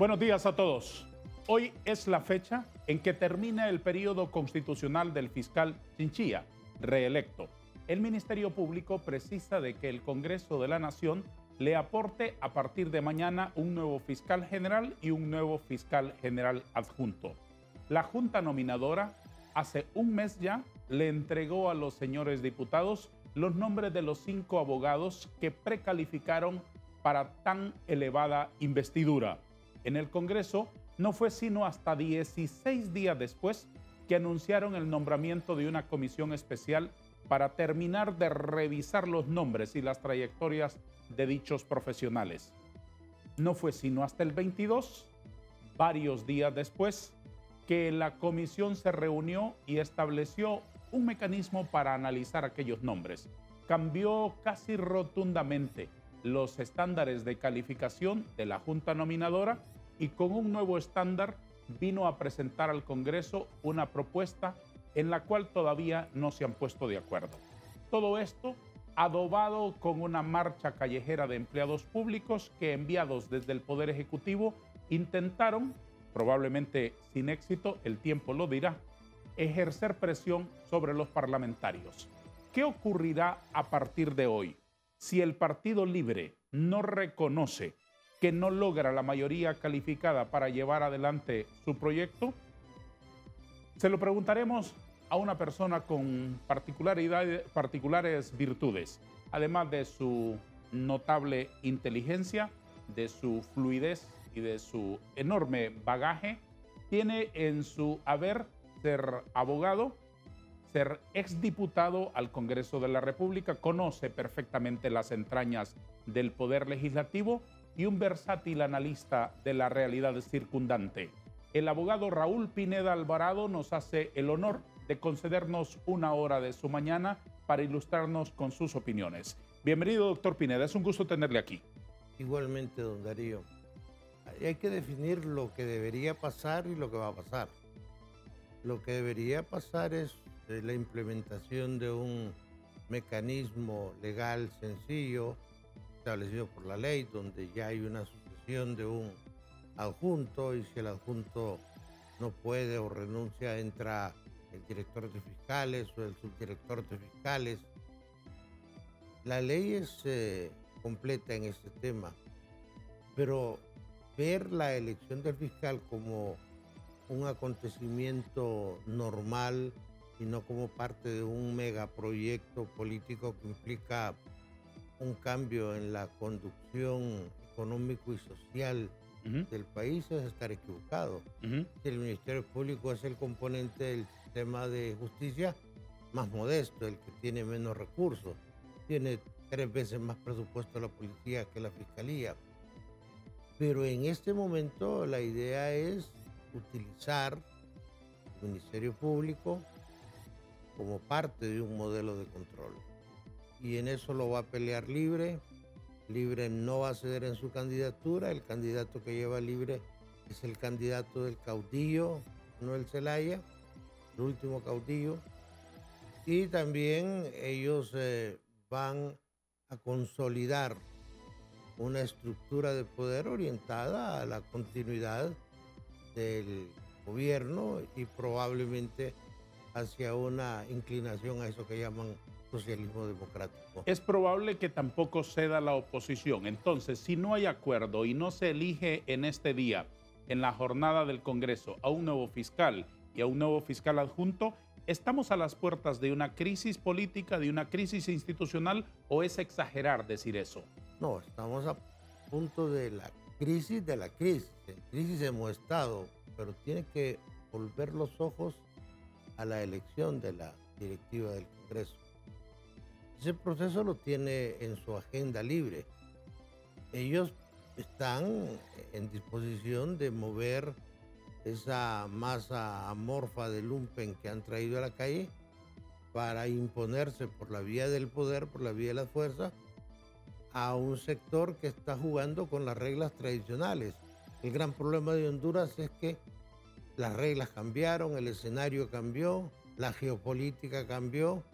Buenos días a todos. Hoy es la fecha en que termina el periodo constitucional del fiscal Chinchilla, reelecto. El Ministerio Público precisa de que el Congreso de la Nación le aporte a partir de mañana un nuevo fiscal general y un nuevo fiscal general adjunto. La Junta Nominadora hace un mes ya le entregó a los señores diputados los nombres de los 5 abogados que precalificaron para tan elevada investidura. En el Congreso no fue sino hasta 16 días después que anunciaron el nombramiento de una comisión especial para terminar de revisar los nombres y las trayectorias de dichos profesionales. No fue sino hasta el 22, varios días después, que la comisión se reunió y estableció un mecanismo para analizar aquellos nombres. Cambió casi rotundamente los estándares de calificación de la Junta Nominadora y con un nuevo estándar vino a presentar al Congreso una propuesta en la cual todavía no se han puesto de acuerdo. Todo esto adobado con una marcha callejera de empleados públicos que, enviados desde el Poder Ejecutivo, intentaron, probablemente sin éxito, el tiempo lo dirá, ejercer presión sobre los parlamentarios. ¿Qué ocurrirá a partir de hoy? Si el Partido Libre no reconoce que no logra la mayoría calificada para llevar adelante su proyecto, se lo preguntaremos a una persona con particulares virtudes, además de su notable inteligencia, de su fluidez y de su enorme bagaje. Tiene en su haber ser abogado, ser exdiputado al Congreso de la República, conoce perfectamente las entrañas del Poder Legislativo y un versátil analista de la realidad circundante. El abogado Raúl Pineda Alvarado nos hace el honor de concedernos una hora de su mañana para ilustrarnos con sus opiniones. Bienvenido, doctor Pineda, es un gusto tenerle aquí. Igualmente, don Darío. Hay que definir lo que debería pasar y lo que va a pasar. Lo que debería pasar es la implementación de un mecanismo legal sencillo establecido por la ley, donde ya hay una sucesión de un adjunto, y si el adjunto no puede o renuncia, entra el director de fiscales o el subdirector de fiscales. La ley es completa en este tema, pero ver la elección del fiscal como un acontecimiento normal y no como parte de un megaproyecto político que implica un cambio en la conducción económico y social del país es estar equivocado. El Ministerio Público es el componente del sistema de justicia más modesto, el que tiene menos recursos. Tiene 3 veces más presupuesto la policía que la fiscalía. Pero en este momento la idea es utilizar el Ministerio Público como parte de un modelo de control. Y en eso lo va a pelear Libre. Libre no va a ceder en su candidatura. El candidato que lleva Libre es el candidato del caudillo, Manuel Zelaya, el último caudillo. Y también ellos van a consolidar una estructura de poder orientada a la continuidad del gobierno y probablemente hacia una inclinación a eso que llaman socialismo democrático. Es probable que tampoco ceda la oposición. Entonces, si no hay acuerdo y no se elige en este día, en la jornada del Congreso, a un nuevo fiscal y a un nuevo fiscal adjunto, ¿estamos a las puertas de una crisis política, de una crisis institucional, o es exagerar decir eso? No, estamos a punto de la crisis de la crisis. En crisis hemos estado, pero tiene que volver los ojos a la elección de la directiva del Congreso. Ese proceso lo tiene en su agenda Libre. Ellos están en disposición de mover esa masa amorfa de lumpen que han traído a la calle para imponerse por la vía del poder, por la vía de la fuerza, a un sector que está jugando con las reglas tradicionales. El gran problema de Honduras es que las reglas cambiaron, el escenario cambió, la geopolítica cambió,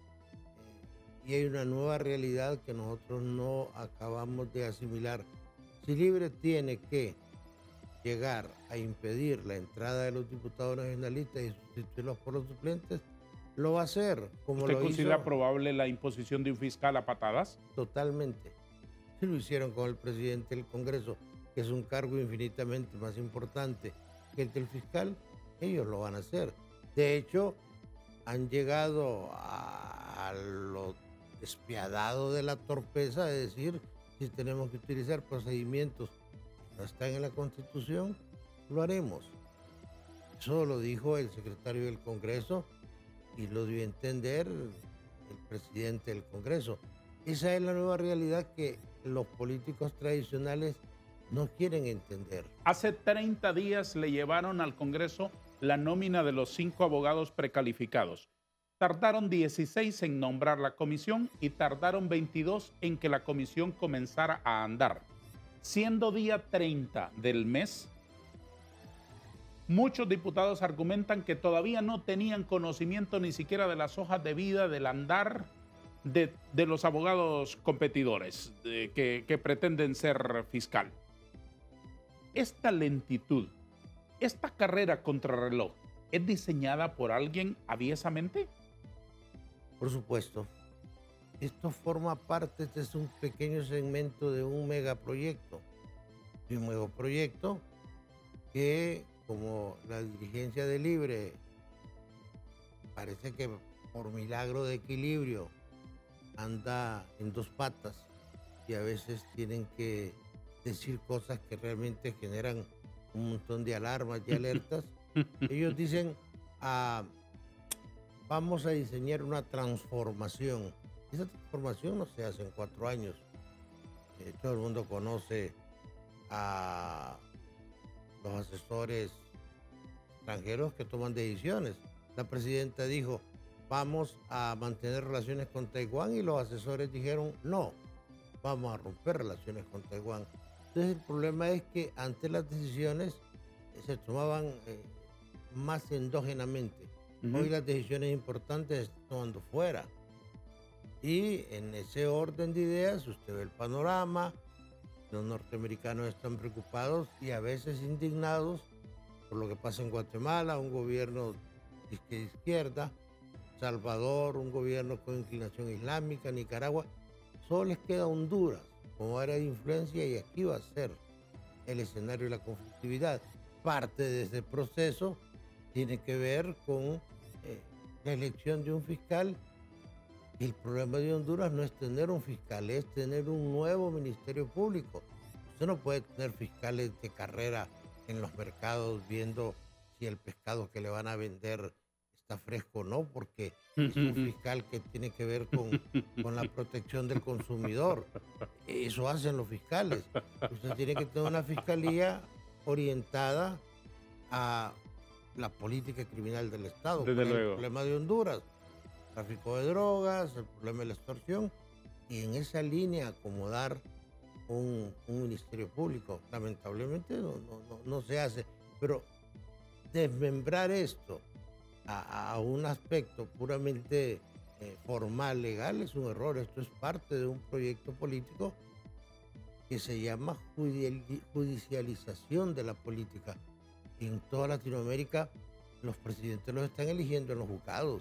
y hay una nueva realidad que nosotros no acabamos de asimilar. Si Libre tiene que llegar a impedir la entrada de los diputados nacionalistas y sustituirlos por los suplentes, lo va a hacer, como ¿Usted lo considera hizo probable la imposición de un fiscal a patadas? totalmente. Si lo hicieron con el presidente del Congreso, que es un cargo infinitamente más importante que el del fiscal, ellos lo van a hacer. De hecho, han llegado a lo despiadado de la torpeza de decir, si tenemos que utilizar procedimientos que no están en la Constitución, lo haremos. Eso lo dijo el secretario del Congreso y lo dio a entender el presidente del Congreso. Esa es la nueva realidad que los políticos tradicionales no quieren entender. Hace 30 días le llevaron al Congreso la nómina de los 5 abogados precalificados. Tardaron 16 en nombrar la comisión y tardaron 22 en que la comisión comenzara a andar. Siendo día 30 del mes, muchos diputados argumentan que todavía no tenían conocimiento ni siquiera de las hojas de vida, del andar de los abogados competidores que pretenden ser fiscal. Esta lentitud, esta carrera contrarreloj, ¿es diseñada por alguien aviesamente? Por supuesto. Esto forma parte, este es un pequeño segmento de un megaproyecto. De un megaproyecto que, como la dirigencia de Libre, parece que por milagro de equilibrio anda en dos patas y a veces tienen que decir cosas que realmente generan un montón de alarmas y alertas. Ellos dicen, vamos a diseñar una transformación. Esa transformación no se hace en 4 años. Todo el mundo conoce a los asesores extranjeros que toman decisiones. La presidenta dijo, vamos a mantener relaciones con Taiwán, y los asesores dijeron, no, vamos a romper relaciones con Taiwán. Entonces el problema es que antes las decisiones se tomaban más endógenamente. Hoy las decisiones importantes se están tomando fuera. Y en ese orden de ideas, usted ve el panorama, los norteamericanos están preocupados y a veces indignados por lo que pasa en Guatemala, un gobierno de izquierda, Salvador, un gobierno con inclinación islámica, Nicaragua. Solo les queda Honduras como área de influencia, y aquí va a ser el escenario de la conflictividad. Parte de ese proceso tiene que ver con la elección de un fiscal. El problema de Honduras no es tener un fiscal, es tener un nuevo Ministerio Público. Usted no puede tener fiscales de carrera en los mercados viendo si el pescado que le van a vender está fresco o no, porque es un fiscal que tiene que ver con la protección del consumidor. Eso hacen los fiscales. Usted tiene que tener una fiscalía orientada a la política criminal del Estado. Desde luego. El problema de Honduras, tráfico de drogas, el problema de la extorsión, y en esa línea acomodar un ministerio público. Lamentablemente no se hace, pero desmembrar esto a un aspecto puramente formal, legal, es un error. Esto es parte de un proyecto político que se llama judicialización de la política. En toda Latinoamérica los presidentes los están eligiendo en los juzgados.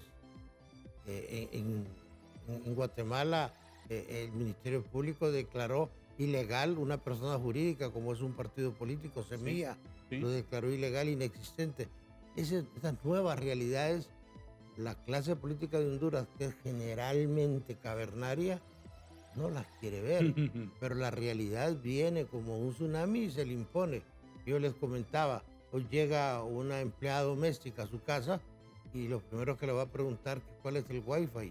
En Guatemala el Ministerio Público declaró ilegal una persona jurídica como es un partido político, Semilla, sí. Lo declaró ilegal, inexistente. Esas nuevas realidades, la clase política de Honduras, que es generalmente cavernaria, no las quiere ver, pero la realidad viene como un tsunami y se le impone. Yo les comentaba, hoy llega una empleada doméstica a su casa y lo primero que le va a preguntar es cuál es el wifi.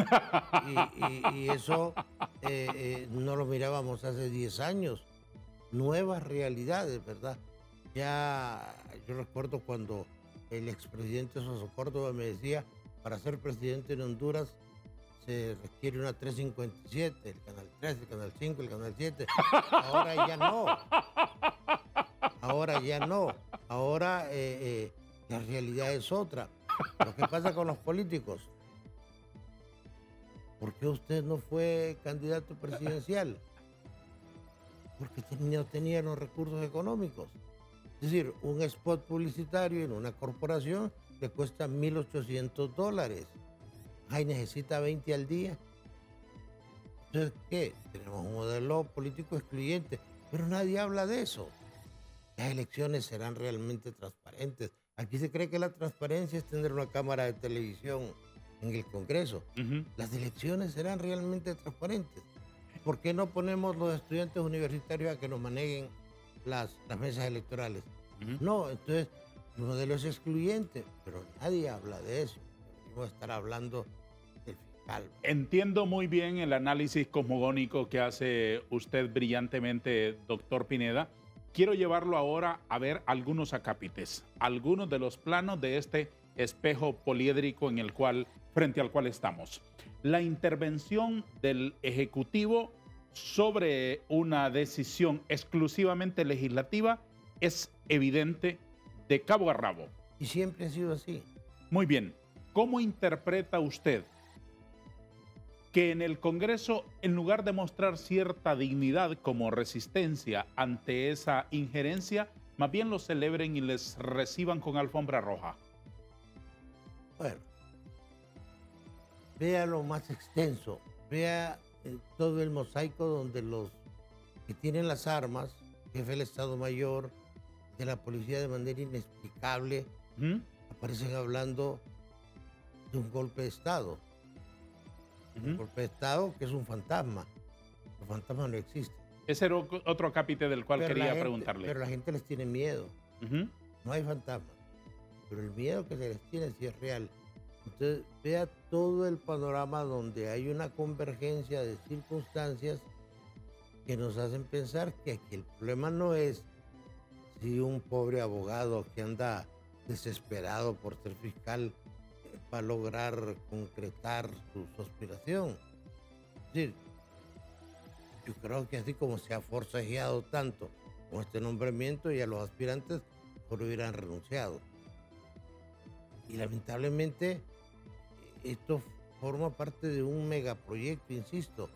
y eso no lo mirábamos hace 10 años. Nuevas realidades, ¿verdad? Ya yo recuerdo cuando el expresidente Soso Córdoba me decía, para ser presidente en Honduras se requiere una 357, el canal 3, el canal 5, el canal 7. Ahora ya no. Ahora la realidad es otra. Lo que pasa con los políticos, ¿por qué usted no fue candidato presidencial? Porque no tenía los recursos económicos. Es decir, un spot publicitario en una corporación le cuesta $1,800. Ay, necesita 20 al día. Entonces, ¿qué? Tenemos un modelo político excluyente, pero nadie habla de eso. Las elecciones serán realmente transparentes. Aquí se cree que la transparencia es tener una cámara de televisión en el Congreso. Ujú. Las elecciones serán realmente transparentes. ¿Por qué no ponemos los estudiantes universitarios a que nos manejen las mesas electorales? Ujú. No, entonces el modelo es excluyente, pero nadie habla de eso. Deberíamos estar hablando del fiscal. Entiendo muy bien el análisis cosmogónico que hace usted brillantemente, doctor Pineda. Quiero llevarlo ahora a ver algunos acápites, algunos de los planos de este espejo poliédrico frente al cual estamos. La intervención del Ejecutivo sobre una decisión exclusivamente legislativa es evidente de cabo a rabo. Y siempre ha sido así. Muy bien, ¿cómo interpreta usted que en el Congreso, en lugar de mostrar cierta dignidad como resistencia ante esa injerencia, más bien lo celebren y les reciban con alfombra roja? Bueno, vea lo más extenso, vea todo el mosaico donde los que tienen las armas, jefe del Estado Mayor, de la policía de manera inexplicable, ¿Mm? aparecen hablando de un golpe de Estado. Un golpe de Estado que es un fantasma. Los fantasmas no existen. Ese era otro acápite del cual Pero quería gente, preguntarle. pero la gente les tiene miedo. Ujú. No hay fantasmas. Pero el miedo que se les tiene sí es real. Entonces, vea todo el panorama donde hay una convergencia de circunstancias que nos hacen pensar que aquí el problema no es si un pobre abogado que anda desesperado por ser fiscal va a lograr concretar su aspiración. Es decir, yo creo que así como se ha forcejeado tanto con este nombramiento, ya los aspirantes por hubieran renunciado. Y lamentablemente esto forma parte de un megaproyecto, insisto,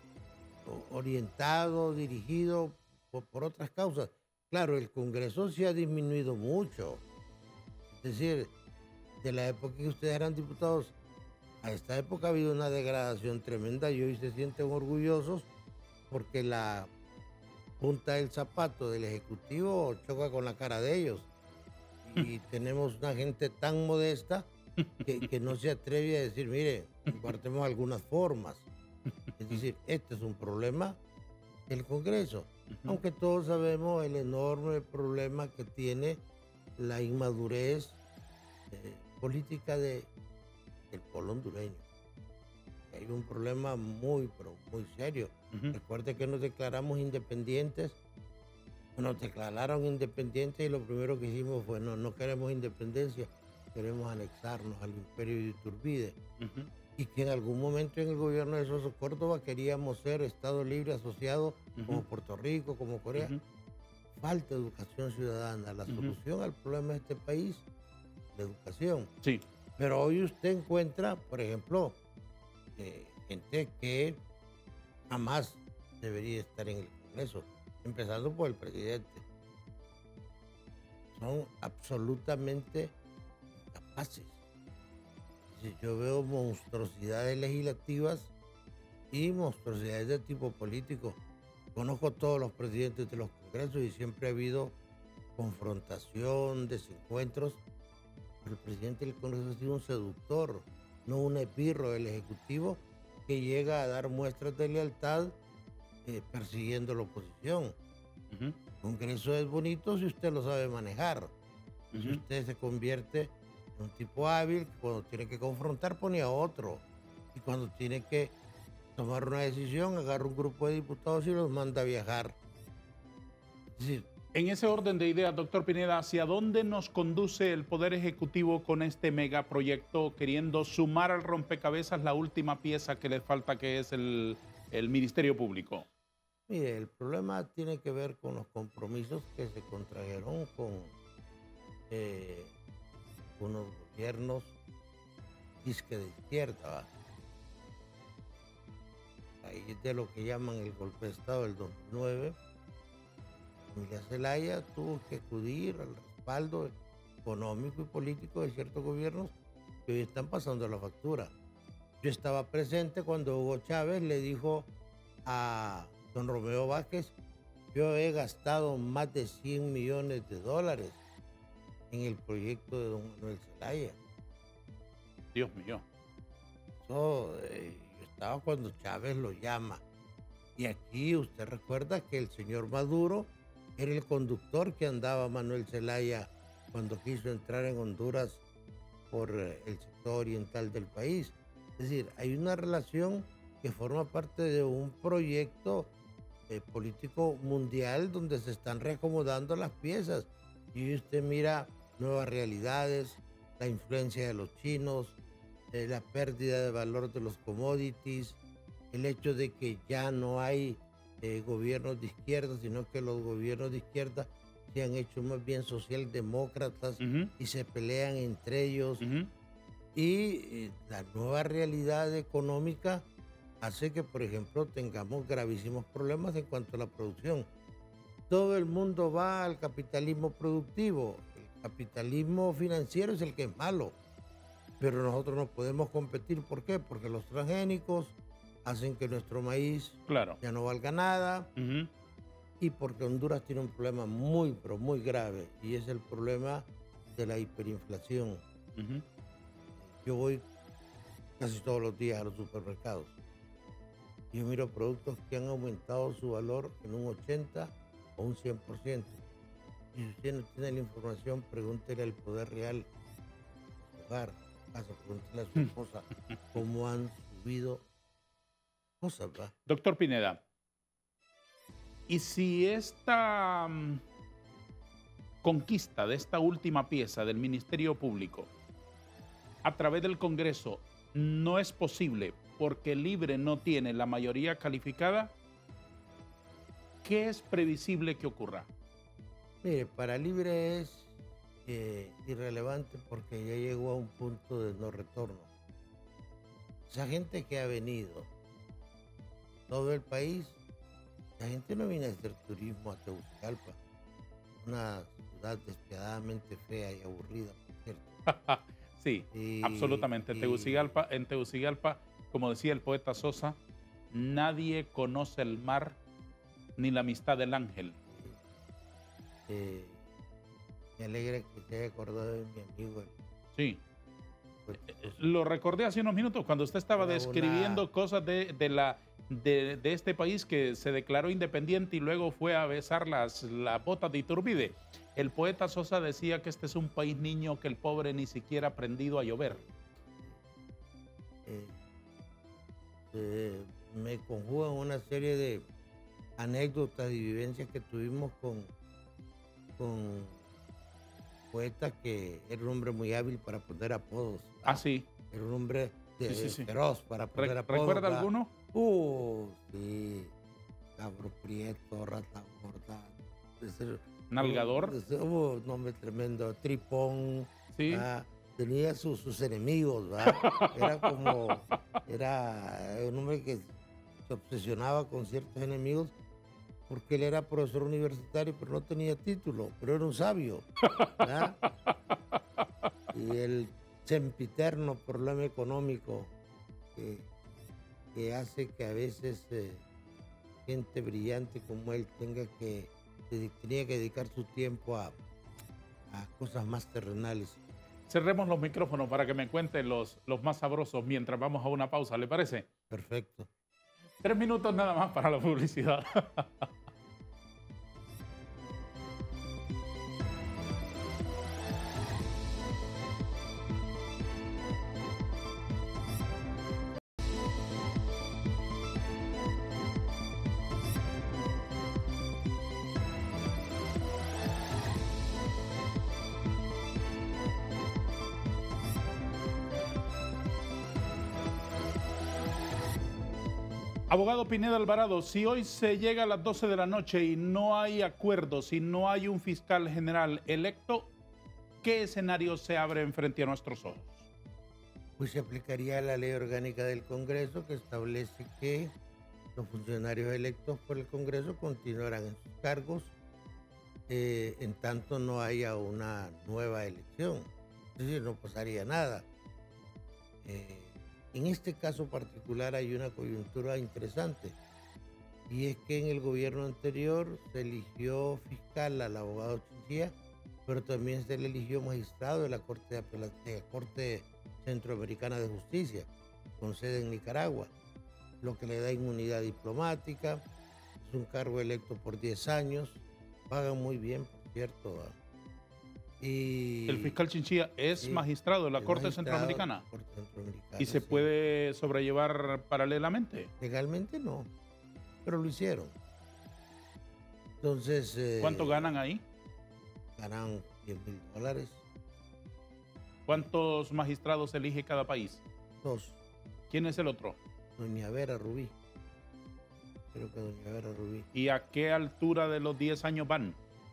orientado, dirigido por otras causas. Claro, el Congreso se ha disminuido mucho. Es decir, de la época que ustedes eran diputados, a esta época ha habido una degradación tremenda y hoy se sienten orgullosos porque la punta del zapato del Ejecutivo choca con la cara de ellos. Y tenemos una gente tan modesta que no se atreve a decir, mire, compartemos algunas formas. Es decir, este es un problema del Congreso, aunque todos sabemos el enorme problema que tiene la inmadurez política del pueblo hondureño. Hay un problema muy, pero muy serio. Recuerde que nos declaramos independientes. Nos declararon independientes y lo primero que hicimos fue no queremos independencia, queremos anexarnos al imperio de Iturbide. Y que en algún momento en el gobierno de Soso Córdoba queríamos ser Estado libre asociado como Puerto Rico, como Corea. Falta educación ciudadana. La solución al problema de este país, la educación. Sí. Pero hoy usted encuentra, por ejemplo, gente que jamás debería estar en el Congreso, empezando por el presidente. Son absolutamente incapaces. Yo veo monstruosidades legislativas y monstruosidades de tipo político. Conozco todos los presidentes de los congresos y siempre ha habido confrontación, desencuentros. Pero el presidente del Congreso ha sido un seductor, no un esbirro del Ejecutivo que llega a dar muestras de lealtad persiguiendo la oposición. El Congreso es bonito si usted lo sabe manejar. Si usted se convierte en un tipo hábil, que cuando tiene que confrontar pone a otro. Y cuando tiene que tomar una decisión, agarra un grupo de diputados y los manda a viajar. Es decir, en ese orden de ideas, doctor Pineda, ¿hacia dónde nos conduce el Poder Ejecutivo con este megaproyecto, queriendo sumar al rompecabezas la última pieza que le falta, que es el Ministerio Público? Mire, el problema tiene que ver con los compromisos que se contrajeron con unos gobiernos disque de izquierda. Ahí de lo que llaman el golpe de Estado del 2009, familia Zelaya tuvo que acudir al respaldo económico y político de ciertos gobiernos que hoy están pasando la factura. Yo estaba presente cuando Hugo Chávez le dijo a don Romeo Vázquez: yo he gastado más de 100 millones de dólares en el proyecto de don Manuel Zelaya. Dios mío. Yo estaba cuando Chávez lo llama. Y aquí usted recuerda que el señor Maduro era el conductor que andaba Manuel Zelaya cuando quiso entrar en Honduras por el sector oriental del país. Es decir, hay una relación que forma parte de un proyecto político mundial donde se están reacomodando las piezas. Y usted mira nuevas realidades, la influencia de los chinos, la pérdida de valor de los commodities, el hecho de que ya no hay gobiernos de izquierda, sino que los gobiernos de izquierda se han hecho más bien socialdemócratas y se pelean entre ellos. Y la nueva realidad económica hace que, por ejemplo, tengamos gravísimos problemas en cuanto a la producción. Todo el mundo va al capitalismo productivo. El capitalismo financiero es el que es malo. Pero nosotros no podemos competir. ¿Por qué? Porque los transgénicos hacen que nuestro maíz ya no valga nada. Y porque Honduras tiene un problema muy, pero muy grave. Y es el problema de la hiperinflación. Yo voy casi todos los días a los supermercados. Yo miro productos que han aumentado su valor en un 80 o un 100%. Y si usted no tiene la información, pregúntele al poder real. Hogar, casa, pregúntele a su esposa cómo han subido cosas, ¿va? Doctor Pineda, ¿y si esta conquista de esta última pieza del Ministerio Público a través del Congreso no es posible porque Libre no tiene la mayoría calificada? ¿Qué es previsible que ocurra? Mire, para Libre es irrelevante porque ya llegó a un punto de no retorno. Esa gente que ha venido, todo el país, la gente no viene a hacer turismo a Tegucigalpa, una ciudad despiadadamente fea y aburrida, por cierto. Sí, absolutamente. En Tegucigalpa, como decía el poeta Sosa, nadie conoce el mar ni la amistad del ángel. Me alegra que se haya acordado de mi amigo. Sí. Lo recordé hace unos minutos cuando usted estaba describiendo cosas de este país que se declaró independiente y luego fue a besar las botas de Iturbide. El poeta Sosa decía que este es un país niño que el pobre ni siquiera ha aprendido a llover. Me conjugan una serie de anécdotas y vivencias que tuvimos con poetas que era un hombre muy hábil para poner apodos. Ah, sí. Era un hombre feroz para poner apodos. ¿Recuerda alguno? Sí. Cabro Prieto, Rata Gorda. ¿Nalgador? Un nombre tremendo. Tripón. Sí. Tenía sus enemigos, ¿verdad? Era un hombre que se obsesionaba con ciertos enemigos porque él era profesor universitario, pero no tenía título, pero era un sabio, ¿verdad? Y el sempiterno problema económico que hace que a veces gente brillante como él tenía que dedicar su tiempo a cosas más terrenales. Cerremos los micrófonos para que me cuenten los más sabrosos mientras vamos a una pausa, ¿le parece? Perfecto. 3 minutos nada más para la publicidad. Abogado Pineda Alvarado, si hoy se llega a las 12 de la noche y no hay acuerdo, si no hay un fiscal general electo, ¿qué escenario se abre enfrente a nuestros ojos? Pues se aplicaría la ley orgánica del Congreso que establece que los funcionarios electos por el Congreso continuarán en sus cargos en tanto no haya una nueva elección. Es decir, no pasaría nada. Eh, en este caso particular hay una coyuntura interesante, y es que en el gobierno anterior se eligió fiscal al abogado Chinchilla, pero también se le eligió magistrado de la Corte Centroamericana de Justicia, con sede en Nicaragua, lo que le da inmunidad diplomática. Es un cargo electo por 10 años, pagan muy bien, por cierto. El Y fiscal Chinchilla es sí, magistrado de la es Corte magistrado de la Centroamericana Corte Centroamericana, y se sí. puede sobrellevar paralelamente. Legalmente no, pero lo hicieron. Entonces, ¿Cuánto ganan ahí? ganan $10,000. ¿Cuántos magistrados elige cada país? 2. ¿Quién es el otro? Doña Vera Rubí. Creo que Doña Vera Rubí. ¿Y a qué altura de los 10 años van?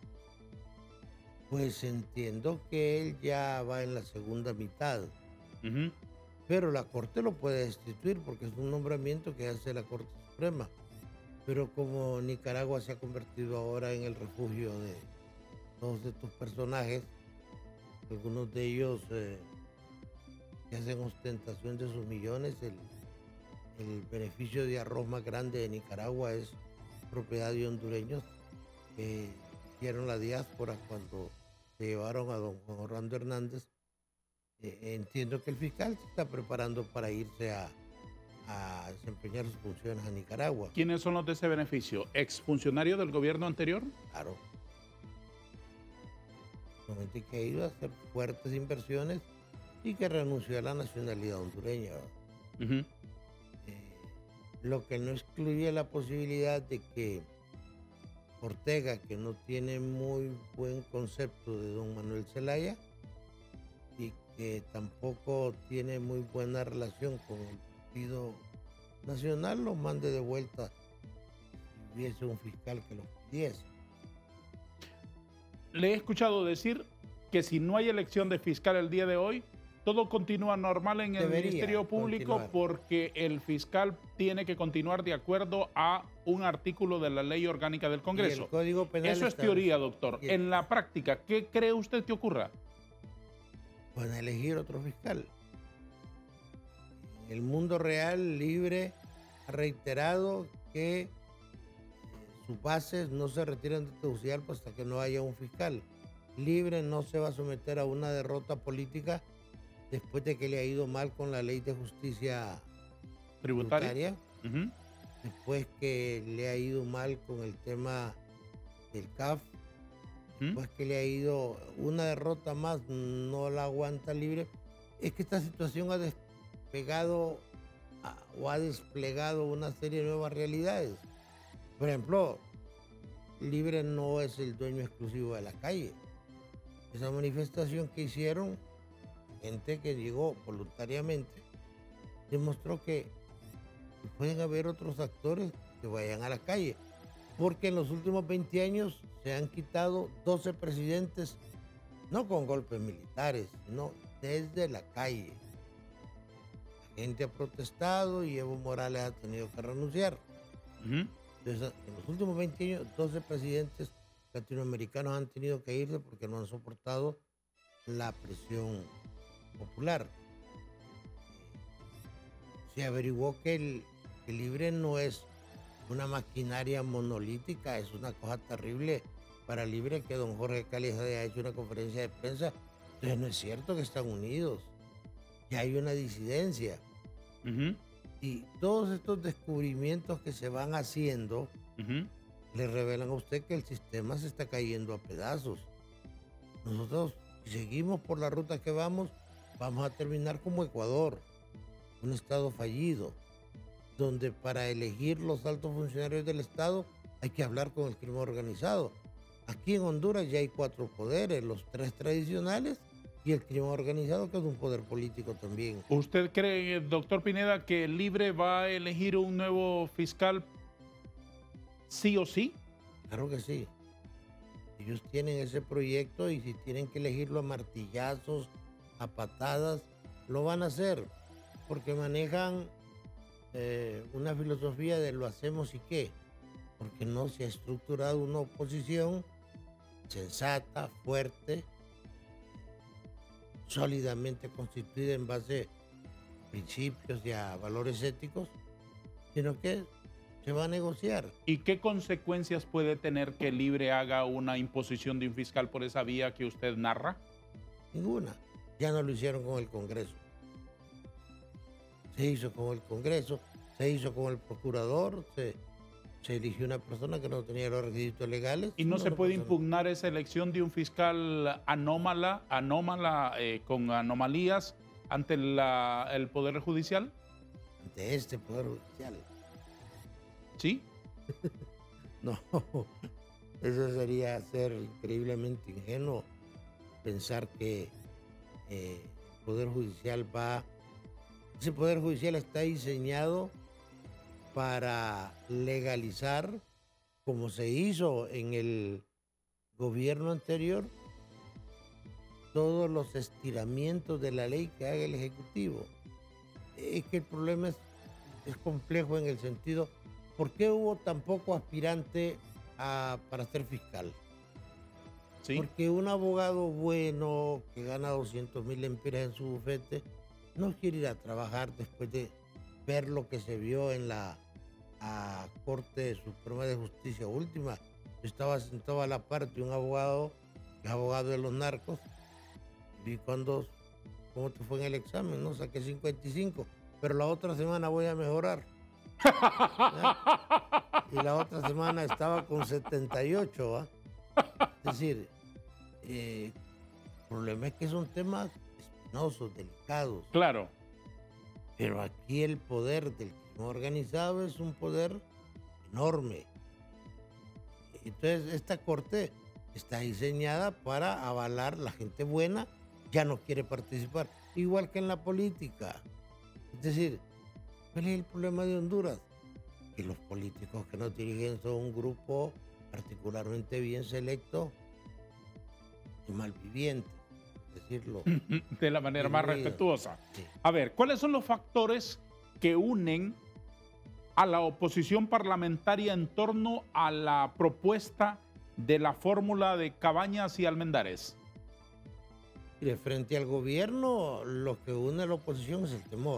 Pues entiendo que él ya va en la segunda mitad, Ujú. pero la Corte lo puede destituir porque es un nombramiento que hace la Corte Suprema. Pero como Nicaragua se ha convertido ahora en el refugio de todos estos personajes, algunos de ellos que hacen ostentación de sus millones, el beneficio de arroz más grande de Nicaragua es propiedad de hondureños que hicieron la diáspora cuando se llevaron a don Juan Orlando Hernández. Entiendo que el fiscal se está preparando para irse a desempeñar sus funciones a Nicaragua. ¿Quiénes son los de ese beneficio? ¿Exfuncionarios del gobierno anterior? Claro. Solamente que ha ido a hacer fuertes inversiones y que renunció a la nacionalidad hondureña. Ujú. Lo que no excluye la posibilidad de que Ortega, que no tiene muy buen concepto de don Manuel Zelaya y que tampoco tiene muy buena relación con el Partido Nacional, lo mande de vuelta si hubiese un fiscal que lo pidiese. Le he escuchado decir que si no hay elección de fiscal el día de hoy, todo continúa normal en el Debería Ministerio Público continuar. porque el fiscal tiene que continuar de acuerdo a un artículo de la Ley Orgánica del Y Congreso. el Código Penal Eso es establece- teoría, doctor. y el- En la práctica, ¿qué cree usted que ocurra? Van a elegir otro fiscal. El mundo real libre ha reiterado que sus bases no se retiran de Tegucigalpa hasta que no haya un fiscal. Libre no se va a someter a una derrota política después de que le ha ido mal con la ley de justicia ¿Tributaria? tributaria, Ujú. después que le ha ido mal con el tema del CAF, Ujú. después que le ha ido una derrota más, no la aguanta Libre. Es que esta situación ha despegado o ha desplegado una serie de nuevas realidades. Por ejemplo, Libre no es el dueño exclusivo de la calle. Esa manifestación que hicieron, gente que llegó voluntariamente, demostró que pueden haber otros actores que vayan a la calle. Porque en los últimos 20 años se han quitado 12 presidentes, no con golpes militares, sino desde la calle. La gente ha protestado y Evo Morales ha tenido que renunciar. Ujú. Entonces, en los últimos 20 años, 12 presidentes latinoamericanos han tenido que irse porque no han soportado la presión popular. Se averiguó que el Libre no es una maquinaria monolítica, es una cosa terrible para Libre que don Jorge Cáliz haya hecho una conferencia de prensa. Entonces no es cierto que están unidos, que hay una disidencia. Ujú. Y todos estos descubrimientos que se van haciendo Ujú. le revelan a usted que el sistema se está cayendo a pedazos. Nosotros, si seguimos por la ruta que vamos a terminar como Ecuador, un estado fallido, donde para elegir los altos funcionarios del Estado hay que hablar con el crimen organizado. Aquí en Honduras ya hay 4 poderes, los 3 tradicionales y el crimen organizado, que es un poder político también. ¿Usted cree, doctor Pineda, que Libre va a elegir un nuevo fiscal sí o sí? Claro que sí. Ellos tienen ese proyecto y si tienen que elegirlo a martillazos, a patadas, lo van a hacer, porque manejan una filosofía de lo hacemos y qué, porque no se ha estructurado una oposición sensata, fuerte, sólidamente constituida en base a principios y a valores éticos, sino que se va a negociar. ¿Y qué consecuencias puede tener que Libre haga una imposición de un fiscal por esa vía que usted narra? Ninguna. Ya no lo hicieron con el Congreso. Se hizo con el Congreso, se hizo con el procurador, se eligió una persona que no tenía los requisitos legales. ¿Y no se puede pasó nada. impugnar esa elección de un fiscal anómala con anomalías ante el Poder Judicial? Ante este Poder Judicial. ¿Sí? No, eso sería ser increíblemente ingenuo pensar que el Poder Judicial ese Poder Judicial está diseñado para legalizar, como se hizo en el gobierno anterior, todos los estiramientos de la ley que haga el Ejecutivo. Es que el problema es complejo en el sentido, ¿por qué hubo tan poco aspirante para ser fiscal? Sí. Porque un abogado bueno que gana 200,000 lempiras en su bufete no quiere ir a trabajar después de ver lo que se vio en la Corte Suprema de Justicia última. Yo estaba sentado a la par de un abogado, que es abogado de los narcos, vi cómo te fue en el examen, ¿no? Saqué 55, pero la otra semana voy a mejorar. ¿Ya? Y la otra semana estaba con 78, ¿va? Es decir, el problema es que son temas espinosos, delicados. Claro. Pero aquí el poder del crimen organizado es un poder enorme. Entonces, esta corte está diseñada para avalar la gente buena, ya no quiere participar, igual que en la política. Es decir, ¿cuál es el problema de Honduras? Que los políticos que nos dirigen son un grupo particularmente bien selecto y malvivientes, decirlo. De la manera más Diluido. respetuosa. Sí. A ver, ¿cuáles son los factores que unen a la oposición parlamentaria en torno a la propuesta de la fórmula de Cabañas y Almendares? Mire, frente al gobierno, lo que une a la oposición es el temor.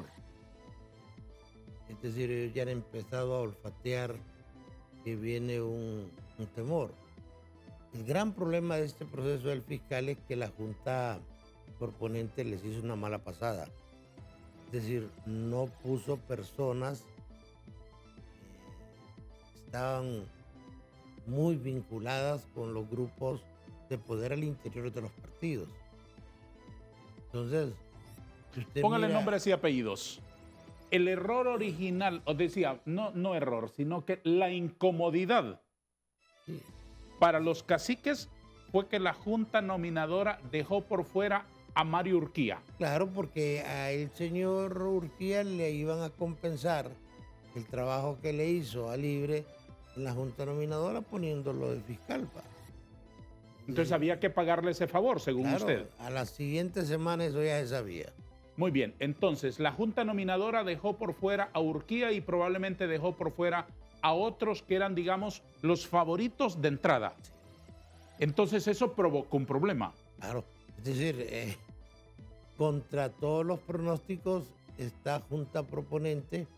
Es decir, ellos ya han empezado a olfatear que viene un temor. El gran problema de este proceso del fiscal es que la Junta proponente les hizo una mala pasada. Es decir, no puso personas que estaban muy vinculadas con los grupos de poder al interior de los partidos. Entonces, si usted Póngale mira- nombres y apellidos. El error original, os decía, no error, sino que la incomodidad Sí. para los caciques fue que la junta nominadora dejó por fuera a Mario Urquía. Claro, porque a el señor Urquía le iban a compensar el trabajo que le hizo a Libre en la Junta Nominadora poniéndolo de fiscal. Entonces había que pagarle ese favor, según Claro, usted. a la siguiente semana eso ya se sabía. Muy bien, entonces la junta nominadora dejó por fuera a Urquía y probablemente dejó por fuera a otros que eran, digamos, los favoritos de entrada. Entonces eso provocó un problema. Claro, es decir, contra todos los pronósticos, esta Junta proponente,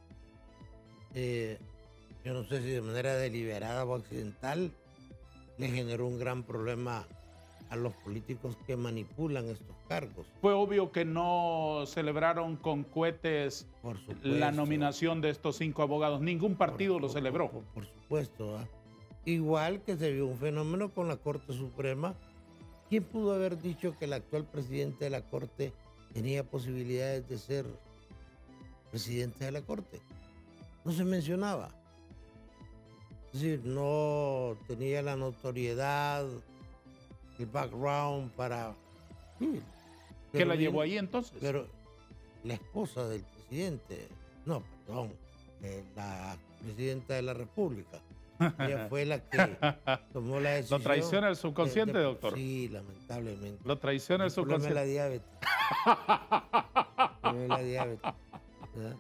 yo no sé si de manera deliberada o accidental, le generó un gran problema a los políticos que manipulan estos cargos. Fue obvio que no celebraron con cohetes Por supuesto. la nominación de estos 5 abogados. Ningún partido lo celebró. Por supuesto. ¿Ah? Igual que se vio un fenómeno con la Corte Suprema. ¿Quién pudo haber dicho que el actual presidente de la Corte tenía posibilidades de ser presidente de la Corte? No se mencionaba. Es decir, no tenía la notoriedad, el background para... Sí, ¿Qué la llevó ahí entonces? Pero la esposa del presidente, no, perdón, la presidenta de la República, ella fue la que tomó la decisión. ¿Lo traiciona el subconsciente, doctor? Sí, lamentablemente. Lo traiciona el El problema es la subconsciente. diabetes. El problema es la diabetes. ¿Verdad?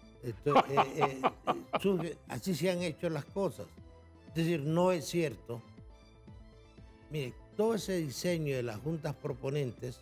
Entonces, así se han hecho las cosas. Es decir, no es cierto. Mire, todo ese diseño de las juntas proponentes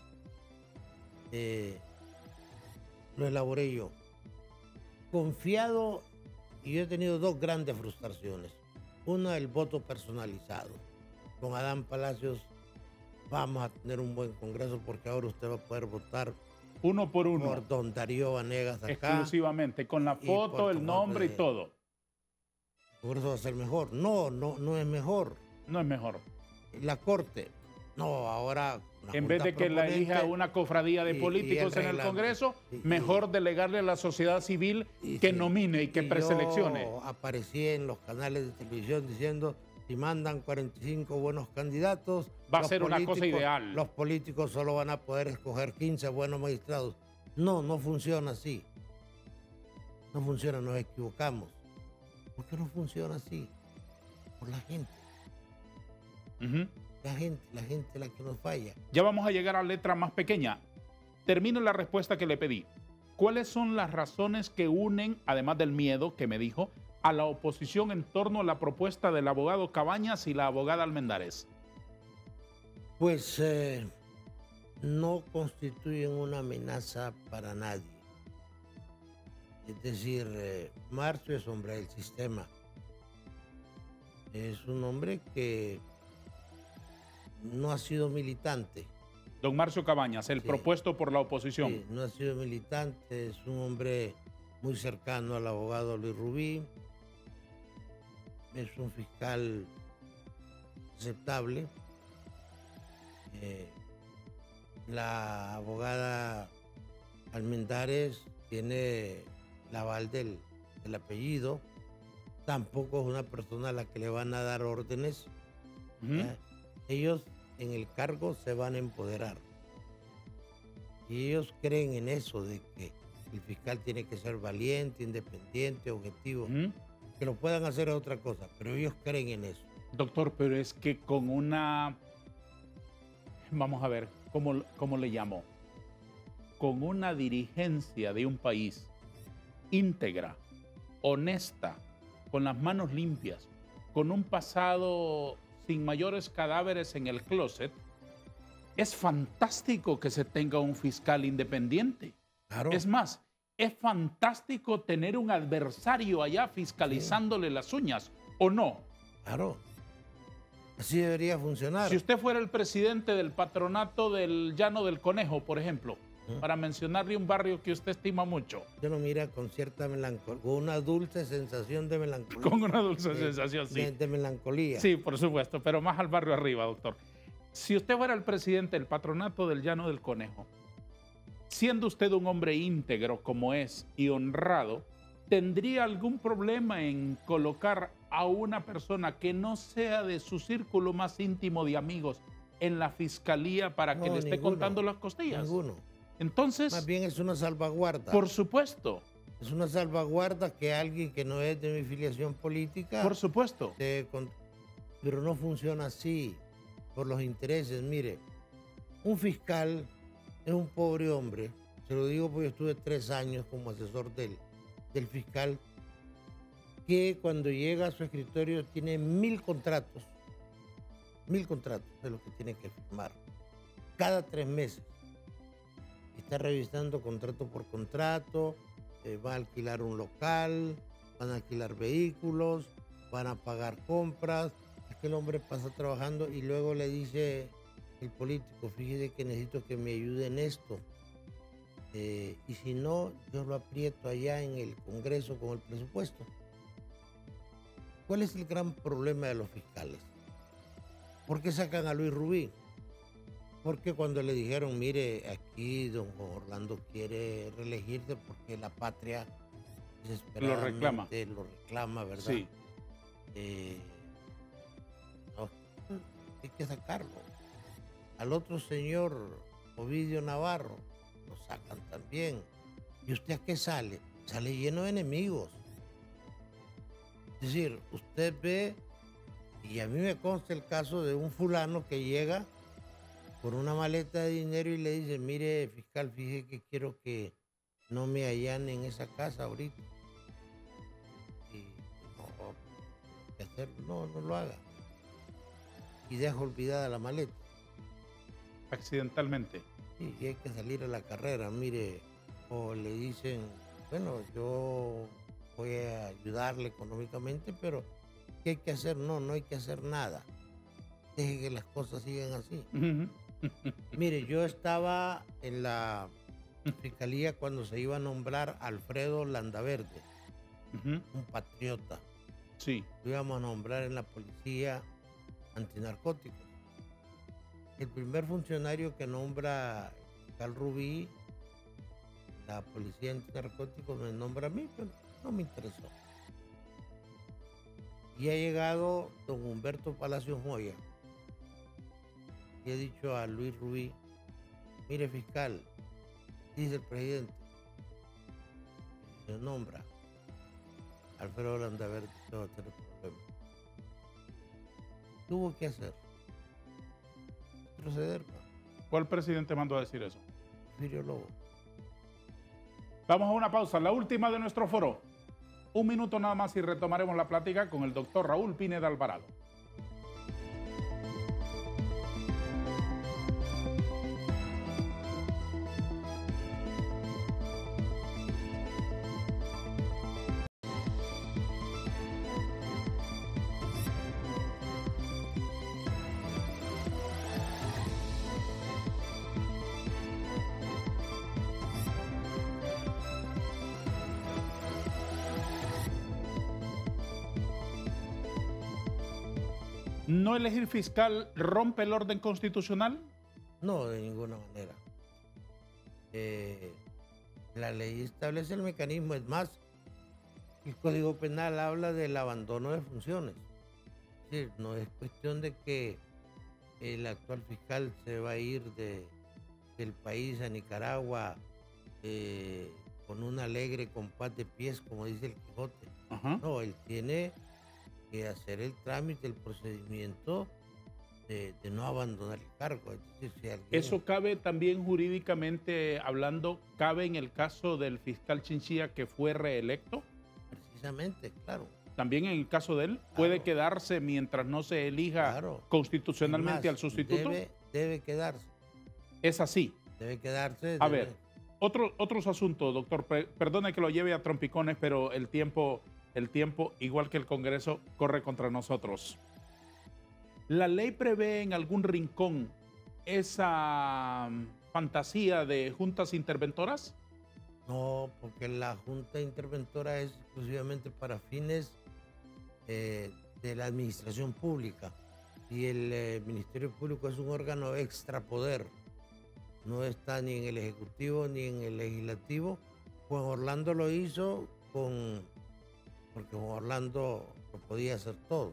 lo elaboré yo. Confiado, y yo he tenido dos grandes frustraciones. Una, el voto personalizado. Con Adán Palacios vamos a tener un buen congreso porque ahora usted va a poder votar uno por uno. Por don Darío Vanegas acá. Exclusivamente, con la foto, el nombre y todo. El congreso va a ser mejor. No es mejor. No es mejor. La Corte. No, ahora... En vez de que la elija una cofradía de políticos en el Congreso, mejor delegarle a la sociedad civil que nomine y que preseleccione. Yo aparecí en los canales de televisión diciendo, si mandan 45 buenos candidatos... Va a ser una cosa ideal. Los políticos solo van a poder escoger 15 buenos magistrados. No funciona así. No funciona, nos equivocamos. ¿Por qué no funciona así? Por la gente. La gente es la que nos falla. Ya vamos a llegar a letra más pequeña. Termino la respuesta que le pedí. ¿Cuáles son las razones que unen, además del miedo que me dijo, a la oposición en torno a la propuesta del abogado Cabañas y la abogada Almendares? Pues no constituyen una amenaza para nadie. Es decir, Marcio es hombre del sistema. Es un hombre que no ha sido militante. Don Marcio Cabañas, el propuesto por la oposición. Sí, no ha sido militante, es un hombre muy cercano al abogado Luis Rubí. Es un fiscal aceptable. La abogada Almendares tiene el aval del apellido. Tampoco es una persona a la que le van a dar órdenes. Ellos en el cargo se van a empoderar. Y ellos creen en eso, de que el fiscal tiene que ser valiente, independiente, objetivo. Que lo puedan hacer es otra cosa, pero ellos creen en eso. Doctor, pero es que con una... Vamos a ver, ¿cómo le llamo? Con una dirigencia de un país íntegra, honesta, con las manos limpias, con un pasado sin mayores cadáveres en el closet, es fantástico que se tenga un fiscal independiente. Claro. Es más, es fantástico tener un adversario allá fiscalizándole las uñas, ¿o no? Claro. Así debería funcionar. Si usted fuera el presidente del patronato del Llano del Conejo, por ejemplo, para mencionarle un barrio que usted estima mucho. Yo lo mira con cierta melancolía, con una dulce sensación de melancolía. Con una dulce sensación, sí. De melancolía. Sí, por supuesto, pero más al barrio arriba, doctor. Si usted fuera el presidente del patronato del Llano del Conejo, siendo usted un hombre íntegro como es y honrado, ¿tendría algún problema en colocar a una persona que no sea de su círculo más íntimo de amigos en la fiscalía para que le esté contando las costillas? Ninguno. Entonces, más bien es una salvaguarda. Por supuesto. Es una salvaguarda que alguien que no es de mi filiación política... Por supuesto. Pero no funciona así, por los intereses. Mire, un fiscal es un pobre hombre. Se lo digo porque yo estuve 3 años como asesor del fiscal, que cuando llega a su escritorio tiene 1000 contratos. 1000 contratos de los que tiene que firmar. Cada 3 meses. Está revisando contrato por contrato, va a alquilar un local, van a alquilar vehículos, van a pagar compras. Es que el hombre pasa trabajando y luego le dice el político, fíjese que necesito que me ayude en esto. Y si no, yo lo aprieto allá en el Congreso con el presupuesto. ¿Cuál es el gran problema de los fiscales? ¿Por qué sacan a Luis Rubí? Porque cuando le dijeron, mire, aquí don Orlando quiere reelegirse porque la patria desesperadamente lo reclama, ¿verdad? Sí. No, hay que sacarlo. Al otro señor, Ovidio Navarro, lo sacan también. ¿Y usted a qué sale? Sale lleno de enemigos. Es decir, usted ve, y a mí me consta el caso de un fulano que llega con una maleta de dinero y le dice, mire, fiscal, fíjese que quiero que no me allanen esa casa ahorita. Y no lo haga. Y deja olvidada la maleta. accidentalmente. Sí, y hay que salir a la carrera, mire, o le dicen, bueno, yo voy a ayudarle económicamente, pero ¿qué hay que hacer? No, no hay que hacer nada. Deje que las cosas sigan así. Ujú. Mire, yo estaba en la fiscalía cuando se iba a nombrar a Alfredo Landaverde, Ujú. un patriota. Sí. Lo íbamos a nombrar en la policía antinarcóticos. El primer funcionario que nombra el fiscal Rubí, la policía antinarcóticos, me nombra a mí, pero no me interesó. Y ha llegado don Humberto Palacios Moya y he dicho a Luis Rubí, mire fiscal, dice el presidente, se nombra Alfredo Landaverde, se va a tener problemas. Tuvo que hacer, proceder, ¿Cuál presidente mandó a decir eso? Porfirio Lobo. Vamos a una pausa, la última de nuestro foro. Un minuto nada más y retomaremos la plática con el doctor Raúl Pineda Alvarado. ¿No elegir fiscal rompe el orden constitucional? No, de ninguna manera. La ley establece el mecanismo, es más, el Código Penal habla del abandono de funciones. Es decir, no es cuestión de que el actual fiscal se va a ir del país a Nicaragua con un alegre compás de pies, como dice el Quijote. Ajá. No, él tiene que hacer el trámite, el procedimiento de no abandonar el cargo. Es decir, si alguien, Eso cabe también jurídicamente hablando, cabe en el caso del fiscal Chinchilla que fue reelecto. precisamente, claro. También en el caso de él, puede quedarse mientras no se elija Claro. constitucionalmente Además, al sustituto. Debe quedarse. Es así. Debe quedarse. A ver, otros asuntos, doctor. Perdone que lo lleve a trompicones, pero el tiempo, igual que el Congreso, corre contra nosotros. ¿La ley prevé en algún rincón esa fantasía de juntas interventoras? No, porque la Junta Interventora es exclusivamente para fines de la administración pública. Y el Ministerio Público es un órgano extrapoder. No está ni en el Ejecutivo ni en el Legislativo. Juan Orlando lo hizo porque Juan Orlando lo podía hacer todo.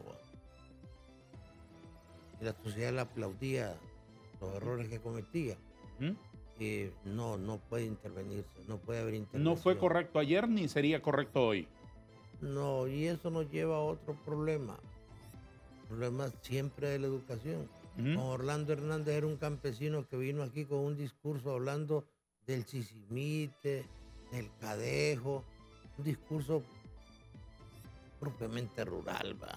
Y la sociedad le aplaudía los errores que cometía. ¿Mm? No puede intervenirse, no puede haber intervención. No fue correcto ayer ni sería correcto hoy. No, y eso nos lleva a otro problema. Problema siempre de la educación. Juan Orlando Hernández era un campesino que vino aquí con un discurso hablando del sisimite, del cadejo, un discurso propiamente rural, ¿va?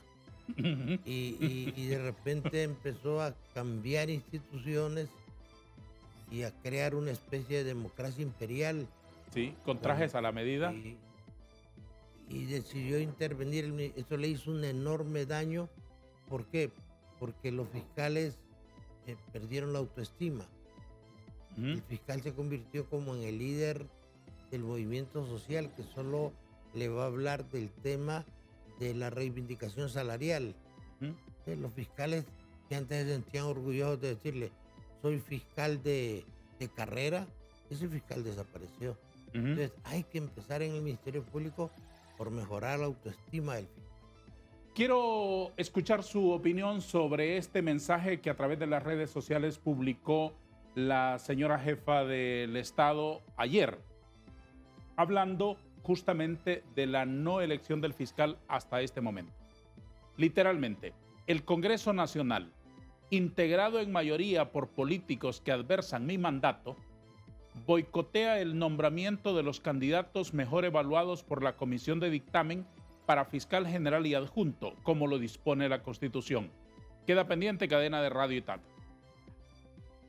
Y de repente empezó a cambiar instituciones y a crear una especie de democracia imperial. Sí, con trajes a la medida. Y decidió intervenir. Eso le hizo un enorme daño. ¿Por qué? Porque los fiscales perdieron la autoestima. El fiscal se convirtió como en el líder del movimiento social que solo le va a hablar del tema de la reivindicación salarial. Los fiscales que antes se sentían orgullosos de decirle soy fiscal de carrera, ese fiscal desapareció. Entonces hay que empezar en el Ministerio Público por mejorar la autoestima del fiscal. Quiero escuchar su opinión sobre este mensaje que a través de las redes sociales publicó la señora jefa del Estado ayer, hablando justamente de la no elección del fiscal hasta este momento. Literalmente, el Congreso Nacional, integrado en mayoría por políticos que adversan mi mandato, boicotea el nombramiento de los candidatos mejor evaluados por la Comisión de Dictamen para fiscal general y adjunto, como lo dispone la Constitución. Queda pendiente cadena de radio y tal.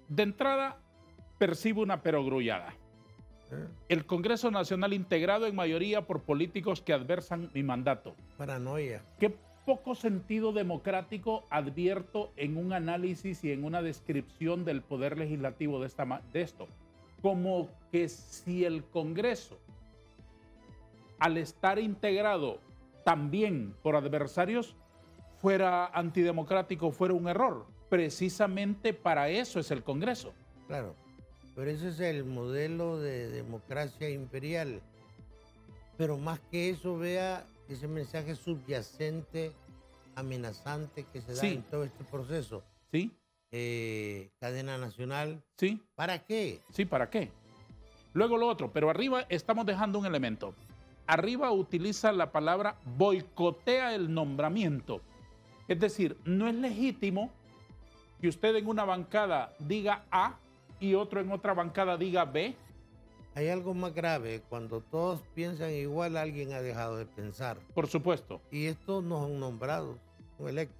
De entrada, percibo una perogrullada. El Congreso Nacional integrado en mayoría por políticos que adversan mi mandato. Paranoia. Qué poco sentido democrático advierto en un análisis y en una descripción del poder legislativo de esto. Como que si el Congreso, al estar integrado también por adversarios, fuera antidemocrático, fuera un error. Precisamente para eso es el Congreso. Claro, pero ese es el modelo de democracia imperial. Pero más que eso, vea ese mensaje subyacente, amenazante que se da en todo este proceso. Sí. Cadena nacional. Sí. ¿Para qué? Sí, ¿para qué? Luego lo otro, pero arriba estamos dejando un elemento. Arriba utiliza la palabra boicotea el nombramiento. Es decir, no es legítimo que usted en una bancada diga A y otro en otra bancada diga B. Hay algo más grave. Cuando todos piensan igual, alguien ha dejado de pensar. Por supuesto. Y estos no son nombrados, son electos.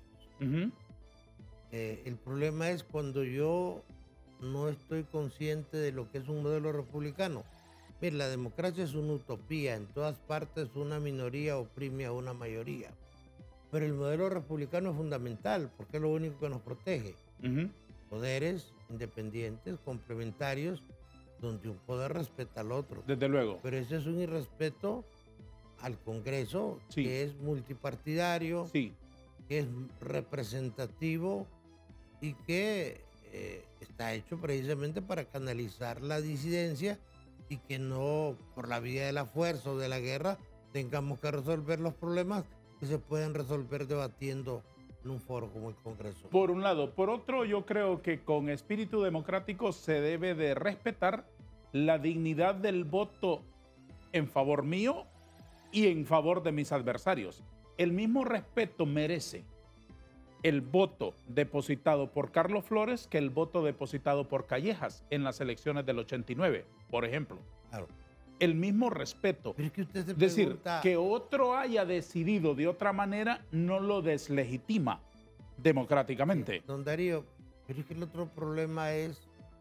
El problema es cuando yo no estoy consciente de lo que es un modelo republicano. Mira, la democracia es una utopía. En todas partes una minoría oprime a una mayoría. Pero el modelo republicano es fundamental porque es lo único que nos protege. Poderes independientes, complementarios, donde un poder respeta al otro. Desde luego. Pero ese es un irrespeto al Congreso, sí, que es multipartidario, sí, que es representativo y que está hecho precisamente para canalizar la disidencia y que no por la vía de la fuerza o de la guerra tengamos que resolver los problemas que se pueden resolver debatiendo en un foro como el Congreso. Por un lado. Por otro, yo creo que con espíritu democrático se debe de respetar la dignidad del voto en favor mío y en favor de mis adversarios. El mismo respeto merece el voto depositado por Carlos Flores que el voto depositado por Callejas en las elecciones del 89, por ejemplo. Claro. El mismo respeto. Pero es que usted se es decir, pregunta... que otro haya decidido de otra manera no lo deslegitima democráticamente. Don Darío, pero es que el otro problema es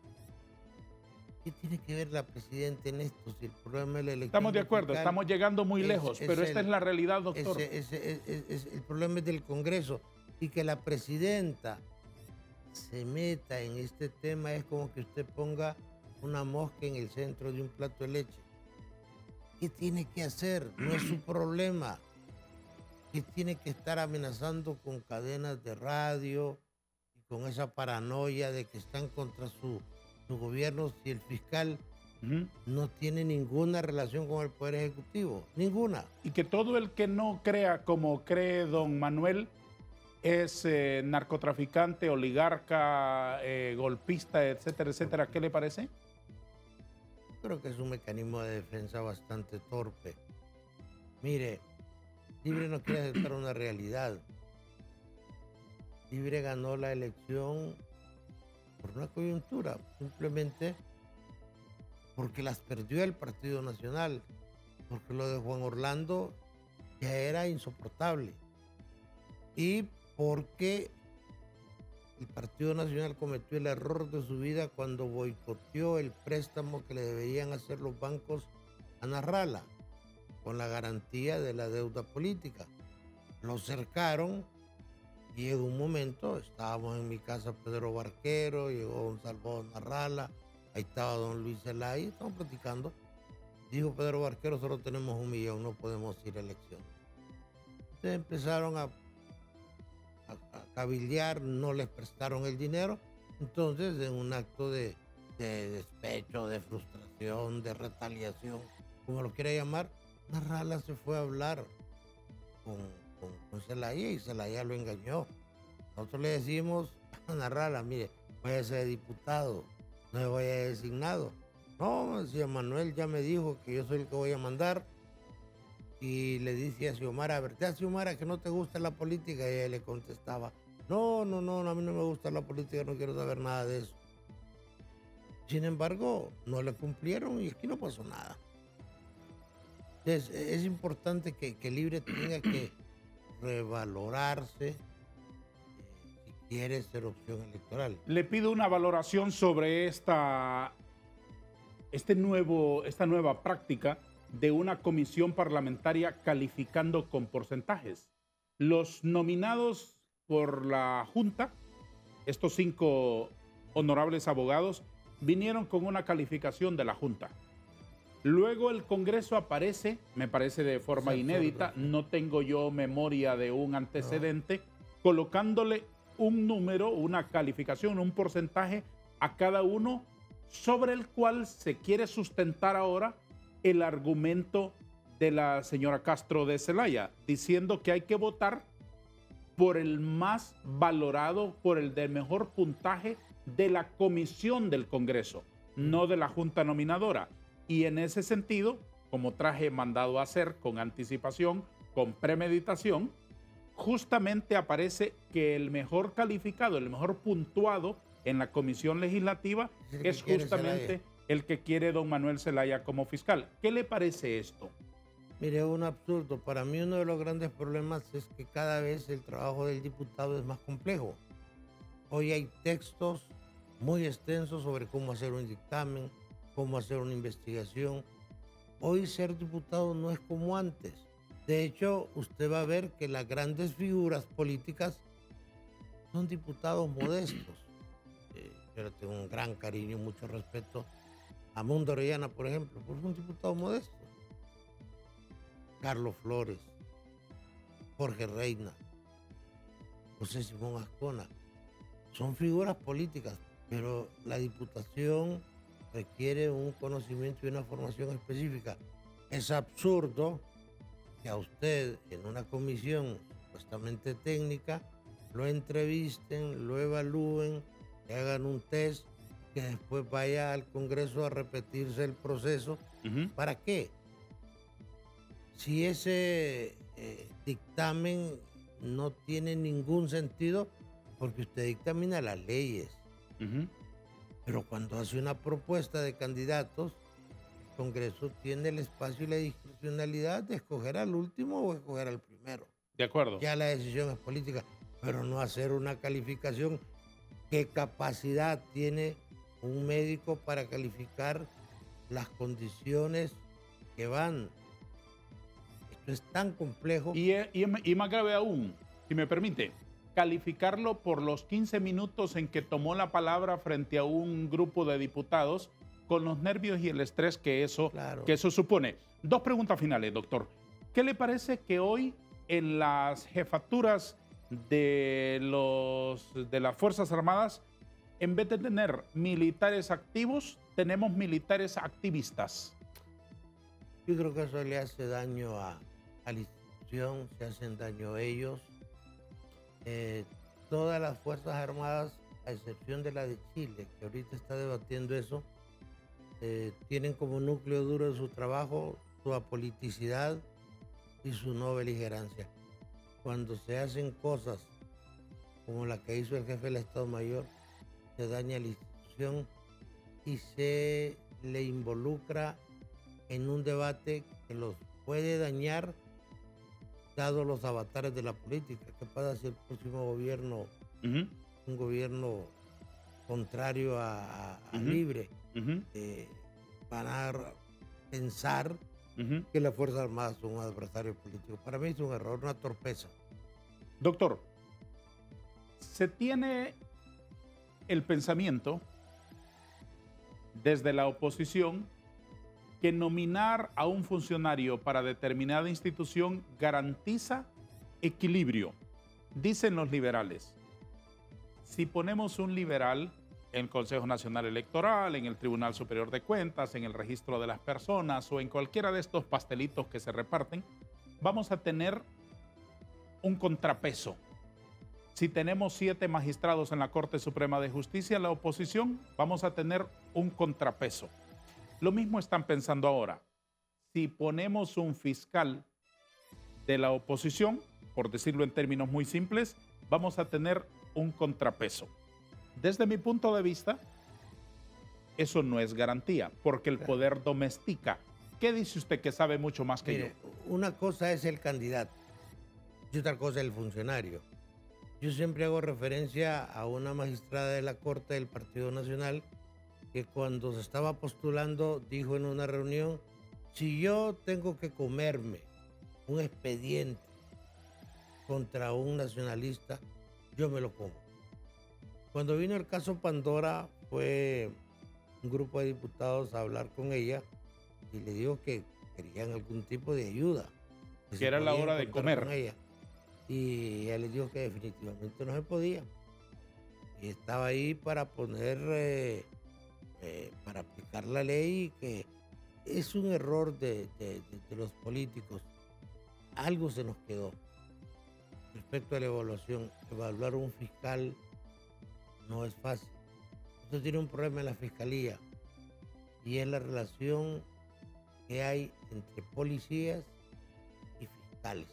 ¿qué tiene que ver la presidenta en esto? Si el problema es la elección. Estamos de acuerdo, estamos llegando muy lejos, pero esta es la realidad, doctor. El problema es del Congreso y que la presidenta se meta en este tema es como que usted ponga una mosca en el centro de un plato de leche. ¿Qué tiene que hacer? No es su problema. ¿Qué tiene que estar amenazando con cadenas de radio y con esa paranoia de que están contra su gobierno si el fiscal no tiene ninguna relación con el Poder Ejecutivo? Ninguna. Y que todo el que no crea como cree don Manuel es narcotraficante, oligarca, golpista, etcétera, etcétera. ¿Qué le parece? Creo que es un mecanismo de defensa bastante torpe. Mire, Libre no quiere aceptar una realidad. Libre ganó la elección por una coyuntura, simplemente porque las perdió el Partido Nacional, porque lo de Juan Orlando ya era insoportable y porque el Partido Nacional cometió el error de su vida cuando boicoteó el préstamo que le deberían hacer los bancos a Narrala con la garantía de la deuda política. Lo cercaron y en un momento estábamos en mi casa Pedro Barquero, llegó don Salvador Narrala, ahí estaba don Luis Zelay, estamos platicando. Dijo Pedro Barquero, solo tenemos 1 millón, no podemos ir a elecciones. Entonces empezaron a cabildear, no les prestaron el dinero. Entonces, en un acto de despecho, de frustración, de retaliación, como lo quiera llamar, Narrala se fue a hablar con Zelaya y Zelaya lo engañó. Nosotros le decimos a Narrala, mire, váyase de diputado, no se vaya de designado. No, decía Manuel, ya me dijo que yo soy el que voy a mandar. Y le dice a Xiomara, ¿verdad, Xiomara, que no te gusta la política? Y ella le contestaba, no, a mí no me gusta la política, no quiero saber nada de eso. Sin embargo, no le cumplieron y aquí no pasó nada. Entonces, es importante que Libre tenga que revalorarse, si quiere ser opción electoral. Le pido una valoración sobre esta nueva práctica de una comisión parlamentaria calificando con porcentajes. Los nominados por la Junta, estos 5 honorables abogados, vinieron con una calificación de la Junta. Luego el Congreso aparece, me parece de forma inédita, no tengo yo memoria de un antecedente, colocándole un número, una calificación, un porcentaje a cada uno sobre el cual se quiere sustentar ahora el argumento de la señora Castro de Zelaya, diciendo que hay que votar por el más valorado, por el de mejor puntaje de la comisión del Congreso, no de la Junta Nominadora. Y en ese sentido, como traje mandado a hacer con anticipación, con premeditación, justamente aparece que el mejor calificado, el mejor puntuado en la comisión legislativa es justamente el que quiere don Manuel Zelaya como fiscal. ¿Qué le parece esto? Mire, es un absurdo. Para mí uno de los grandes problemas es que cada vez el trabajo del diputado es más complejo. Hoy hay textos muy extensos sobre cómo hacer un dictamen, cómo hacer una investigación. Hoy ser diputado no es como antes. De hecho, usted va a ver que las grandes figuras políticas son diputados modestos. Yo le tengo un gran cariño y mucho respeto a Mundo Orellana, por ejemplo, porque es un diputado modesto. Carlos Flores, Jorge Reina, José Simón Ascona, son figuras políticas, pero la diputación requiere un conocimiento y una formación específica. Es absurdo que a usted en una comisión supuestamente técnica lo entrevisten, lo evalúen, le hagan un test, que después vaya al Congreso a repetirse el proceso. ¿Para qué? Si ese dictamen no tiene ningún sentido, porque usted dictamina las leyes. Pero cuando hace una propuesta de candidatos, el Congreso tiene el espacio y la discrecionalidad de escoger al último o escoger al primero. De acuerdo. Ya la decisión es política, pero no hacer una calificación. ¿Qué capacidad tiene un médico para calificar las condiciones que van? Esto es tan complejo. Y más grave aún, si me permite, calificarlo por los 15 minutos en que tomó la palabra frente a un grupo de diputados, con los nervios y el estrés que eso supone. 2 preguntas finales, doctor. ¿Qué le parece que hoy en las jefaturas de las Fuerzas Armadas, en vez de tener militares activos, tenemos militares activistas? Yo creo que eso le hace daño a la institución, se hacen daño a ellos. Todas las Fuerzas Armadas, a excepción de la de Chile, que ahorita está debatiendo eso, tienen como núcleo duro de su trabajo su apoliticidad y su no beligerancia. Cuando se hacen cosas como la que hizo el jefe del Estado Mayor, se daña la institución y se le involucra en un debate que los puede dañar, dado los avatares de la política. ¿Qué pasa si el próximo gobierno, un gobierno contrario a Libre, van a pensar que las Fuerzas Armadas son un adversario político? Para mí es un error, una torpeza. Doctor, se tiene el pensamiento desde la oposición que nominar a un funcionario para determinada institución garantiza equilibrio. Dicen los liberales, si ponemos un liberal en el Consejo Nacional Electoral, en el Tribunal Superior de Cuentas, en el registro de las personas o en cualquiera de estos pastelitos que se reparten, vamos a tener un contrapeso. Si tenemos 7 magistrados en la Corte Suprema de Justicia, la oposición, vamos a tener un contrapeso. Lo mismo están pensando ahora. Si ponemos un fiscal de la oposición, por decirlo en términos muy simples, vamos a tener un contrapeso. Desde mi punto de vista, eso no es garantía, porque el poder domestica. ¿Qué dice usted que sabe mucho más que yo? Una cosa es el candidato y otra cosa es el funcionario. Yo siempre hago referencia a una magistrada de la Corte del Partido Nacional que cuando se estaba postulando dijo en una reunión, si yo tengo que comerme un expediente contra un nacionalista, yo me lo como. Cuando vino el caso Pandora, fue un grupo de diputados a hablar con ella y le dijo que querían algún tipo de ayuda. Que era la hora de comer. Ella. Y ella le dijo que definitivamente no se podía. Y estaba ahí para poner, para aplicar la ley, que es un error de los políticos. Algo se nos quedó respecto a la evaluación. Evaluar un fiscal no es fácil. Usted tiene un problema en la fiscalía y es la relación que hay entre policías y fiscales.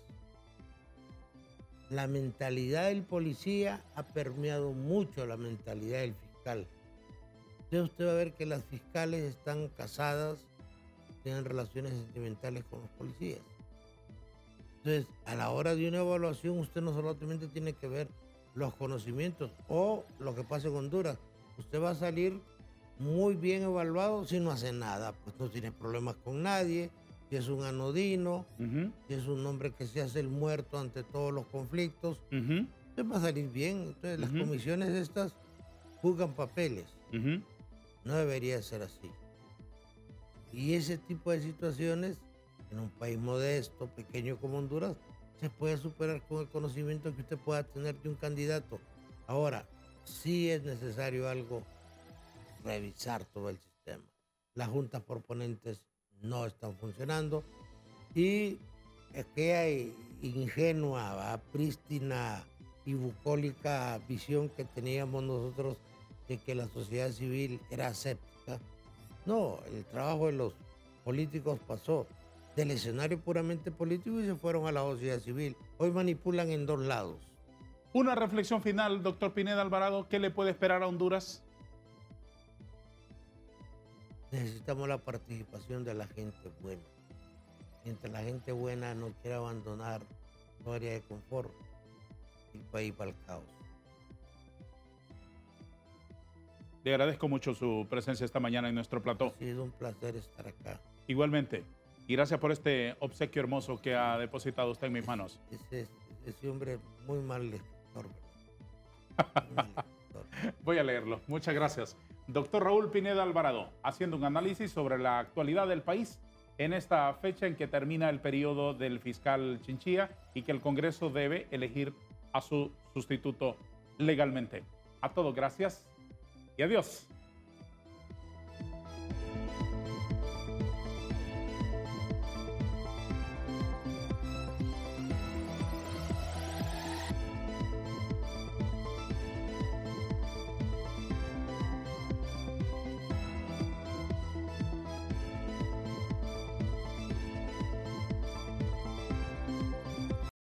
La mentalidad del policía ha permeado mucho la mentalidad del fiscal. Entonces usted va a ver que las fiscales están casadas, tienen relaciones sentimentales con los policías. Entonces, a la hora de una evaluación, usted no solamente tiene que ver los conocimientos o lo que pasa en Honduras. Usted va a salir muy bien evaluado si no hace nada, pues no tiene problemas con nadie, si es un anodino, si es un hombre que se hace el muerto ante todos los conflictos, usted va a salir bien. Entonces, las comisiones estas juegan papeles. No debería ser así. Y ese tipo de situaciones, en un país modesto, pequeño como Honduras, se puede superar con el conocimiento que usted pueda tener de un candidato. Ahora, sí es necesario revisar todo el sistema. Las juntas por ponentes no están funcionando y aquella ingenua, prístina y bucólica visión que teníamos nosotros de que la sociedad civil era aséptica. No, el trabajo de los políticos pasó del escenario puramente político y se fueron a la sociedad civil. Hoy manipulan en dos lados. Una reflexión final, doctor Pineda Alvarado, ¿qué le puede esperar a Honduras? Necesitamos la participación de la gente buena. Mientras la gente buena no quiera abandonar su área de confort, el país va al caos. Le agradezco mucho su presencia esta mañana en nuestro plató. Ha sido un placer estar acá. Igualmente. Y gracias por este obsequio hermoso que ha depositado usted en mis manos. Ese hombre muy mal lector. Voy a leerlo. Muchas gracias. Doctor Raúl Pineda Alvarado, haciendo un análisis sobre la actualidad del país en esta fecha en que termina el periodo del fiscal Chinchilla y que el Congreso debe elegir a su sustituto legalmente. A todos, gracias y adiós.